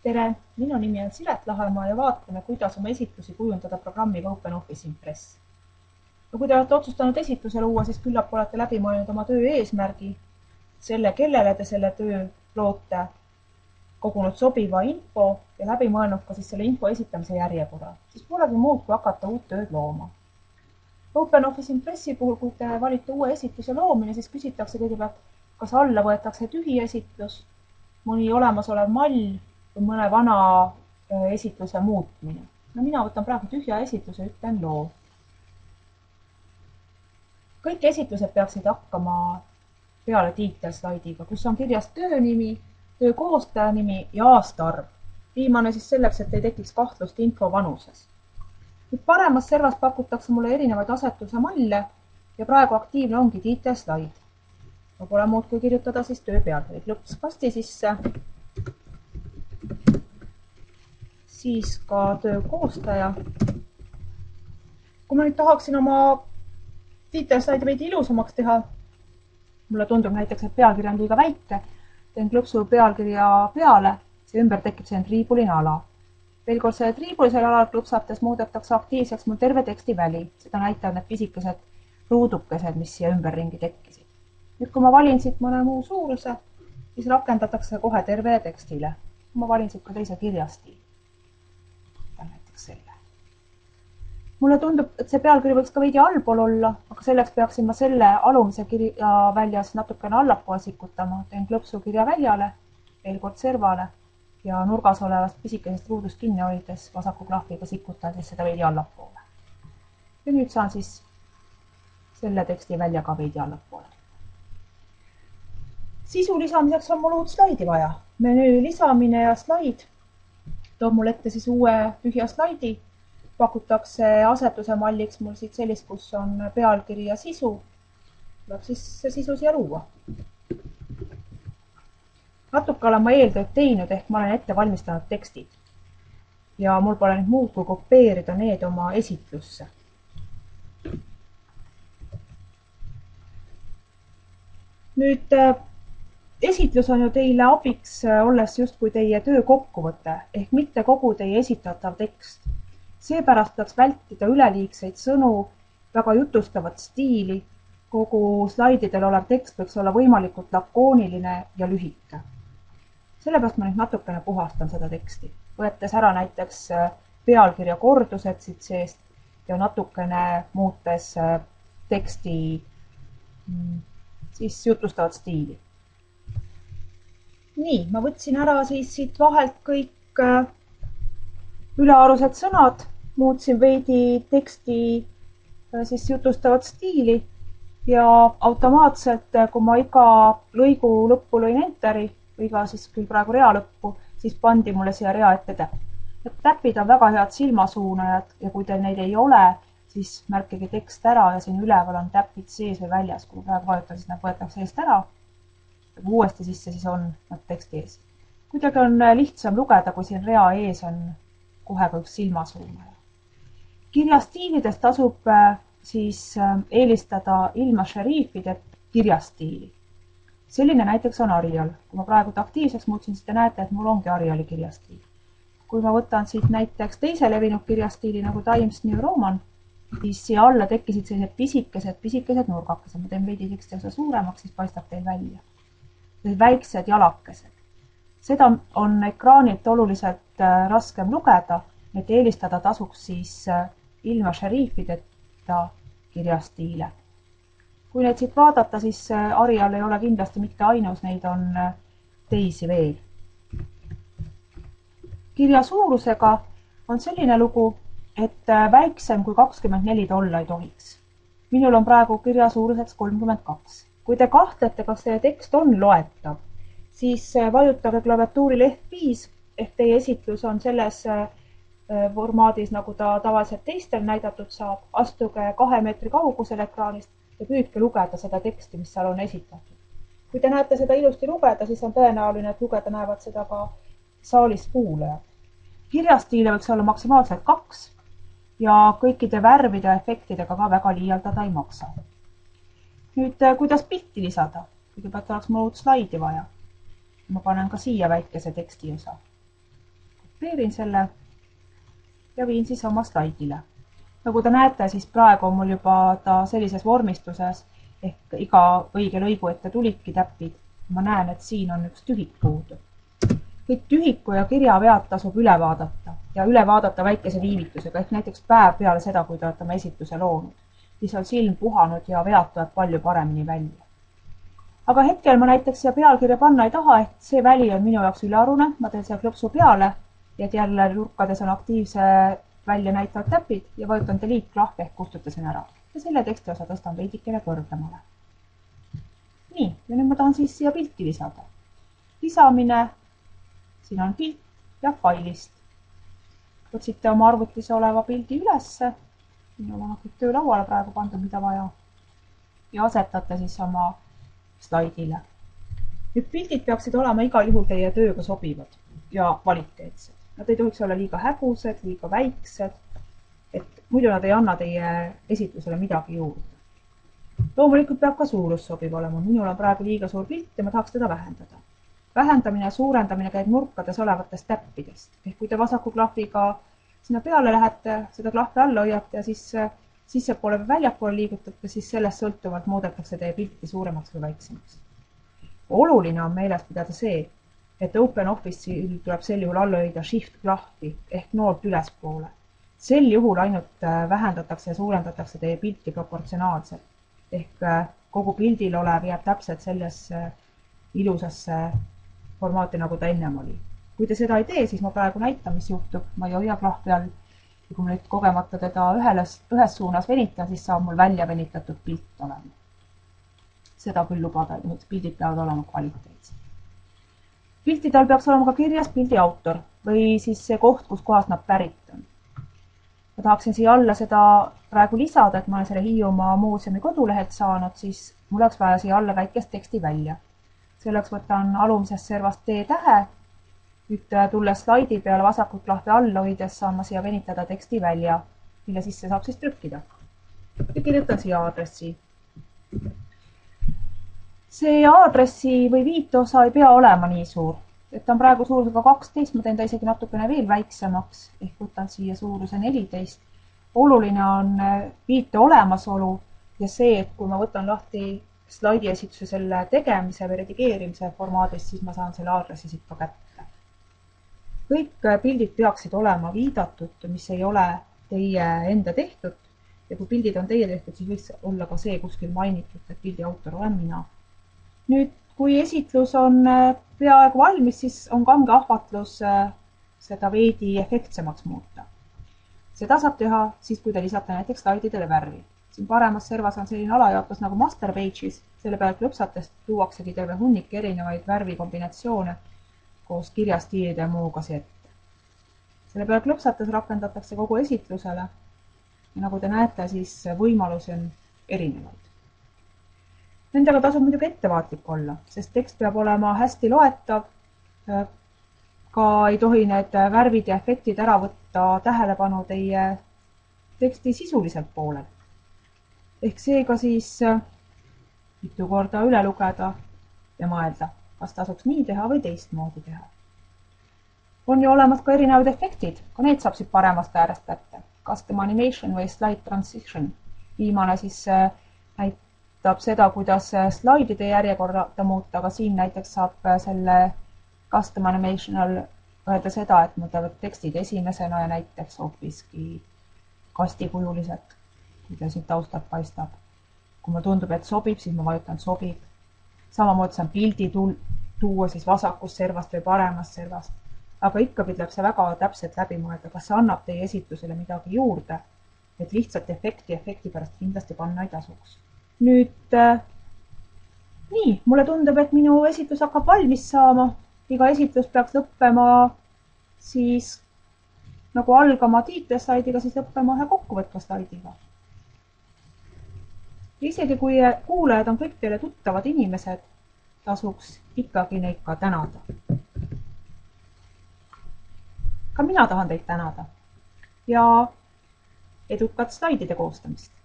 Tere! Minu nimi on Siret Lahemaa ja vaatame, kuidas oma esitlusi kujundada programmiga OpenOffice Impress. Kui te olete otsustanud esitluse luua, siis küllap olete läbi mõelnud oma töö eesmärgi, selle, kellele te selle töö loote, kogunud sobiva info ja läbi mõelnud ka siis selle info esitamise järjekorra. Siis polegi muud, kui hakata uut tööd looma. OpenOffice Impressi puhul, kui te valite uue esitluse loomine, siis küsitakse kõigepealt, kas alla võetakse tühi esitlus, mõni olemasolev mall või mõne vana esitluse muutmine. No mina võtan praegu tühja esitluse ja ütlen loo. Kõik esitlused peaksid hakkama peale tiitelslaidiga, kus on kirjas töönimi, töö koostaja nimi ja aastaarv. Viimane siis selleks, et ei tekiks kahtlust info vanuses. Nüüd paremas servas pakutakse mulle erinevaid asetuse malle ja praegu aktiivne ongi tiitelslaid. Ma pole muud kui kirjutada siis töö pealkiri klõpskasti sisse. Siis ka töö koostaja. Kui ma nüüd tahaksin oma tiitelslaidi veidi ilusamaks teha, mulle tundub näiteks, et pealkiri on liiga väike, teen klõpsu pealkirja peale, see ümber tekib see triibuline ala. Veel kord see triibulisel alal klõpsates muudetakse aktiivseks mul terve tekstiväli. Seda näitavad need pisikesed ruudukesed, mis siia ümberringi tekkisid. Nüüd, kui ma valin siit mõne muu suuruse, siis rakendatakse kohe tervele tekstile. Ma valin siit ka teise kirjastiili. Näiteks selle. Mulle tundub, et see pealkiri võiks ka veidi allpool olla, aga selleks peaksin ma selle alumise kirja väljas natukene allapoole sikutama. Teen klõpsu kirja väljale, veel kord servale ja nurgas olevast pisikesest ruudust kinni hoides vasaku klahviga sikutan siis seda veidi allapoole. Ja nüüd saan siis selle teksti välja ka veidi allapoole. Sisu lisamiseks on mul uut slaidi vaja. Menüü lisamine ja slaid toob mul ette siis uue tühja slaidi. Pakutakse asetuse malliks mul siit sellist, kus on pealkiri ja sisu. Tuleb siis see sisu siia luua. Natuke olen ma eeltööd teinud, ehk ma olen ette valmistanud tekstid. Ja mul pole nüüd muud kui kopeerida need oma esitlusse. Nüüd esitlus on ju teile abiks, olles justkui teie töö kokkuvõte, ehk mitte kogu teie esitatav tekst. Seepärast peaks vältida üleliigseid sõnu, väga jutustavat stiili, kogu slaididel olev tekst võiks olla võimalikult lakooniline ja lühike. Sellepärast ma nüüd natukene puhastan seda teksti, võetes ära näiteks pealkirja kordused siit seest ja natukene muutes teksti siis jutustavat stiili. Nii, ma võtsin ära siis siit vahelt kõik ülearused sõnad, muutsin veidi teksti siis jutustavat stiili ja automaatselt, kui ma iga lõigu lõppu lõin enteri, iga siis küll praegu rea lõppu, siis pandi mulle siia rea ette täpp. Täpid on väga head silmasuunajad ja kui teil neid ei ole, siis märkige tekst ära ja siin üleval on täpid sees või väljas. Kui praegu vajutan, siis nad võetakse eest ära. Kui uuesti sisse, siis on nad teksti ees. Kuidagi on lihtsam lugeda, kui siin rea ees on kohe ka üks silmasuunaja. Kirjastiilidest tasub siis eelistada ilma šeriifide kirjastiili. Selline näiteks on Arial. Kui ma praegu aktiivseks muutsin, siis te näete, et mul ongi Ariali kirjastiil. Kui ma võtan siit näiteks teise levinud kirjastiili nagu Times New Roman, siis siia alla tekkisid sellised pisikesed nurgakesed. Ma teen veidi teksti osa suuremaks, siis paistab teil välja. Väiksed jalakesed. Seda on ekraanilt oluliselt raskem lugeda, et eelistada tasuks siis ilma šeriifideta kirjastiile. Kui neid siit vaadata, siis Arial ei ole kindlasti mitte ainus, neid on teisi veel. Kirja suurusega on selline lugu, et väiksem kui 24 olla ei tohiks. Minul on praegu kirja suuruseks 32. Kui te kahtlete, kas see tekst on loetav, siis vajutage klaviatuuril F5, ehk teie esitlus on selles formaadis, nagu ta tavaliselt teistel näidatud saab. Astuge 2 meetri kaugusel ekraanist ja püüdke lugeda seda teksti, mis seal on esitatud. Kui te näete seda ilusti lugeda, siis on tõenäoline, et lugeda näevad seda ka saalis kuulajad. Kirjastiile võiks olla maksimaalselt 2 ja kõikide värvide ja efektidega ka väga liialdada ei maksa. Nüüd, kuidas pilti lisada? Kõigepealt oleks mul uut slaidi vaja. Ma panen ka siia väikese teksti osa. kopeerin selle ja viin siis oma slaidile. Nagu te näete, siis praegu on mul juba ta sellises vormistuses, ehk iga õige lõigu ette tulidki täpid. Ma näen, et siin on üks tühik puudu. Kõik tühiku ja kirjavead tasub üle vaadata ja üle vaadata väikese viivitusega, ehk näiteks päev peale seda, kui te olete oma esituse loonud. Siis on silm puhanud ja vead tuleb palju paremini välja. Aga hetkel ma näiteks siia pealkirja panna ei taha, et see väli on minu jaoks ülearune. Ma teen siia klõpsu peale, et jälle nurkades on aktiivse välja näitavad täpid ja vajutan delete klahv ehk kustutasin ära. Ja selle teksti osa tõstan veidikene kõrgemale. Nii, ja nüüd ma tahan siis siia pilti lisada. Lisamine, siin on pilt ja failist. Otsite oma arvutis oleva pildi ülesse. Minul on kõik töölauale praegu pandud, mida vaja. Ja asetate siis oma slaidile. Nüüd pildid peaksid olema igal juhul teie tööga sobivad ja kvaliteetsed. Nad ei tohiks olla liiga hägused, liiga väiksed, et muidu nad ei anna teie esitlusele midagi juurde. Loomulikult peab ka suurus sobiv olema. Minul on praegu liiga suur pilt ja ma tahaks teda vähendada. Vähendamine ja suurendamine käib nurkades olevatest täppidest. Ehk kui te vasaku klahviga sinna peale lähete, seda klahvi alla hoiate ja siis sissepoole või väljapoole liigutate, siis sellest sõltuvalt muudetakse teie pilti suuremaks või väiksemaks. Oluline on meeles pidada see, et OpenOffice'il tuleb sel juhul alla hoida shift klahvi ehk noolt ülespoole. Sel juhul ainult vähendatakse ja suurendatakse teie pilti proportsionaalselt. Ehk kogu pildil olev jääb täpselt sellesse ilusasse formaati, nagu ta ennem oli. Kui te seda ei tee, siis ma praegu näitan, mis juhtub. Ma ei hoia klahvi all. Ja kui ma nüüd kogemata teda ühes suunas venitan, siis saab mul välja venitatud pilt olema. Seda küll lubada, et pildid peavad olema kvaliteetsed. Piltidel peaks olema ka kirjas pildi autor või siis see koht, kus kohast nad pärit on. Ma tahaksin siia alla seda praegu lisada, et ma olen selle Hiiumaa muuseumi kodulehelt saanud, siis mul oleks vaja siia alla väikest teksti välja. Selleks võtan alumisest servast T-tähe. Nüüd tulles slaidi peale vasakut klahvi alla hoides saan ma siia venitada teksti välja, mille sisse saab siis trükkida. Ja kirjutan siia aadressi. See aadressi või viiteosa ei pea olema nii suur. Et ta on praegu suurusega 12, ma teen ta isegi natukene veel väiksemaks, ehk võtan siia suuruse 14. Oluline on viite olemasolu ja see, et kui ma võtan lahti slaidi esituse selle tegemise või redigeerimise formaadist, siis ma saan selle aadressi siit ka kätte. Kõik pildid peaksid olema viidatud, mis ei ole teie enda tehtud. Ja kui pildid on teie tehtud, siis võiks olla ka see kuskil mainitud, et pildi autor olen mina. Nüüd, kui esitlus on peaaegu valmis, siis on kange ahvatlus seda veidi efektsemaks muuta. Seda saab teha siis, kui te lisate näiteks slaididele värvi. Siin paremas servas on selline alajaotus nagu Master Pages. Selle peale klõpsatest tuuaksegi terve hunnik erinevaid värvikombinatsioone koos kirjastiilide ja muuga ette. Selle peale klõpsates rakendatakse kogu esitlusele ja nagu te näete, siis võimalusi on erinevaid. Nendega tasub muidugi ettevaatlik olla, sest tekst peab olema hästi loetav. Ka ei tohi need värvid ja efektid ära võtta tähelepanu teie teksti sisuliselt poolelt. Ehk seega siis mitu korda üle lugeda ja mõelda, kas tasuks nii teha või teistmoodi teha. On ju olemas ka erinevad efektid, ka need saab siit paremast äärest kätte. Custom animation või slide transition. Viimane siis näitab seda, kuidas slaidide järjekorda muuta, aga siin näiteks saab selle custom animational öelda seda, et mul teevad tekstid esimesena ja näiteks hoopiski kastikujulised, kui ta siin taustalt paistab. Kui mulle tundub, et sobib, siis ma vajutan sobib. Samamoodi saan pildi tuua siis vasakust servast või paremast servast. Aga ikka tuleb see väga täpselt läbi mõelda, kas see annab teie esitusele midagi juurde, et lihtsalt efekti pärast kindlasti panna ei tasuks. Nüüd, nii, mulle tundub, et minu esitus hakkab valmis saama. Iga esitlus peaks lõppema siis nagu algama tiitleslaidiga, siis lõppema ühe kokkuvõtva slaidiga. Isegi kui kuulajad on kõik teile tuttavad inimesed, tasuks ikkagi neid ka tänada. Ka mina tahan teid tänada ja edukat slaidide koostamist.